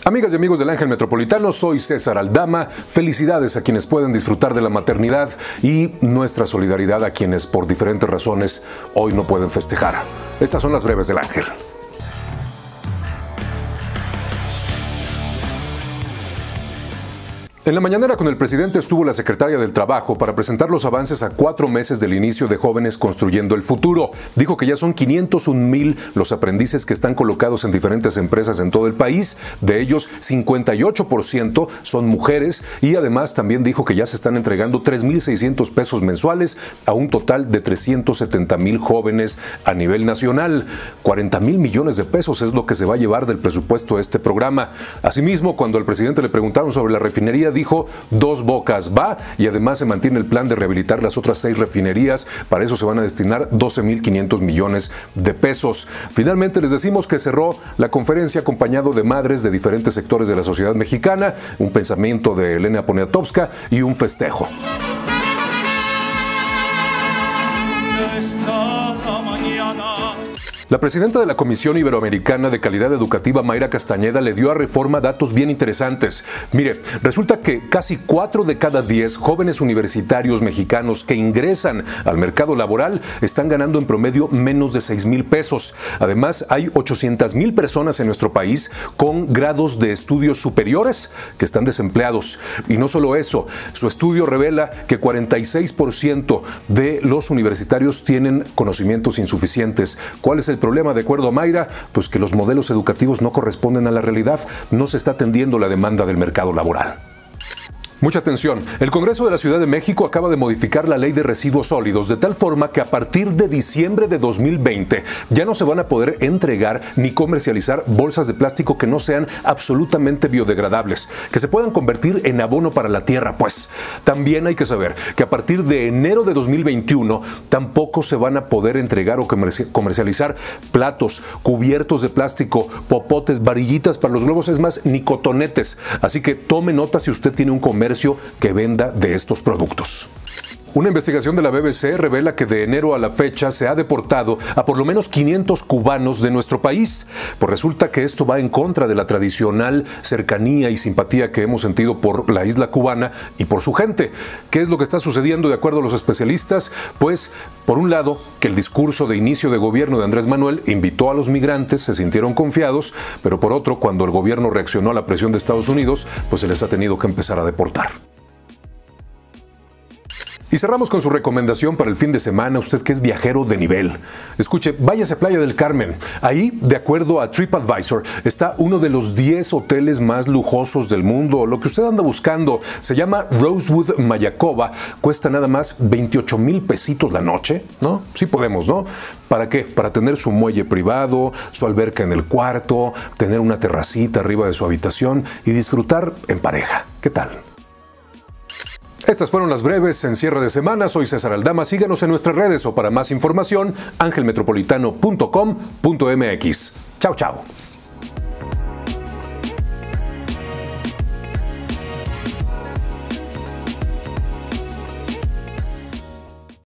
Amigas y amigos del Ángel Metropolitano, soy César Aldama. Felicidades a quienes pueden disfrutar de la maternidad y nuestra solidaridad a quienes por diferentes razones hoy no pueden festejar. Estas son las breves del Ángel. En la mañanera con el presidente estuvo la secretaria del Trabajo para presentar los avances a 4 meses del inicio de Jóvenes Construyendo el Futuro. Dijo que ya son 501,000 los aprendices que están colocados en diferentes empresas en todo el país. De ellos, 58% son mujeres y además también dijo que ya se están entregando 3,600 pesos mensuales a un total de 370,000 jóvenes a nivel nacional. 40,000 millones de pesos es lo que se va a llevar del presupuesto de este programa. Asimismo, cuando al presidente le preguntaron sobre la refinería, dijo 2 Bocas va, y además se mantiene el plan de rehabilitar las otras 6 refinerías. Para eso se van a destinar 12,500 millones de pesos. Finalmente les decimos que cerró la conferencia acompañado de madres de diferentes sectores de la sociedad mexicana, un pensamiento de Elena Poniatowska y un festejo. La presidenta de la Comisión Iberoamericana de Calidad Educativa, Mayra Castañeda, le dio a Reforma datos bien interesantes. Mire, resulta que casi 4 de cada 10 jóvenes universitarios mexicanos que ingresan al mercado laboral están ganando en promedio menos de 6,000 pesos. Además, hay 800,000 personas en nuestro país con grados de estudios superiores que están desempleados. Y no solo eso, su estudio revela que 46% de los universitarios tienen conocimientos insuficientes. ¿Cuál es el problema, de acuerdo a Mayra? Pues que los modelos educativos no corresponden a la realidad. No se está atendiendo la demanda del mercado laboral. Mucha atención. El Congreso de la Ciudad de México acaba de modificar la Ley de Residuos Sólidos de tal forma que a partir de diciembre de 2020 ya no se van a poder entregar ni comercializar bolsas de plástico que no sean absolutamente biodegradables, que se puedan convertir en abono para la tierra. Pues también hay que saber que a partir de enero de 2021 tampoco se van a poder entregar o comercializar platos, cubiertos de plástico, popotes, varillitas para los globos, es más, ni cotonetes. Así que tome nota si usted tiene un comercio que venda de estos productos. Una investigación de la BBC revela que de enero a la fecha se ha deportado a por lo menos 500 cubanos de nuestro país. Pues resulta que esto va en contra de la tradicional cercanía y simpatía que hemos sentido por la isla cubana y por su gente. ¿Qué es lo que está sucediendo de acuerdo a los especialistas? Pues, por un lado, que el discurso de inicio de gobierno de Andrés Manuel invitó a los migrantes, se sintieron confiados, pero por otro, cuando el gobierno reaccionó a la presión de Estados Unidos, pues se les ha tenido que empezar a deportar. Y cerramos con su recomendación para el fin de semana, usted que es viajero de nivel. Escuche, váyase a Playa del Carmen. Ahí, de acuerdo a TripAdvisor, está uno de los 10 hoteles más lujosos del mundo. Lo que usted anda buscando se llama Rosewood Mayakoba. Cuesta nada más 28,000 pesitos la noche, ¿no? Sí podemos, ¿no? ¿Para qué? Para tener su muelle privado, su alberca en el cuarto, tener una terracita arriba de su habitación y disfrutar en pareja. ¿Qué tal? Estas fueron las breves en cierre de semana. Soy César Aldama. Síganos en nuestras redes o para más información, angelmetropolitano.com.mx. Chao, chao.